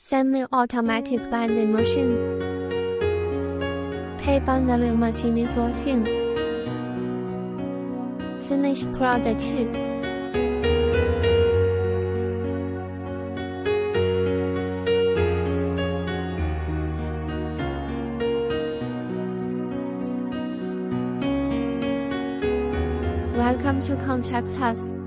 Semi-automatic vending machine， 配帮的流行连锁店 ，Finished product Welcome to contact us.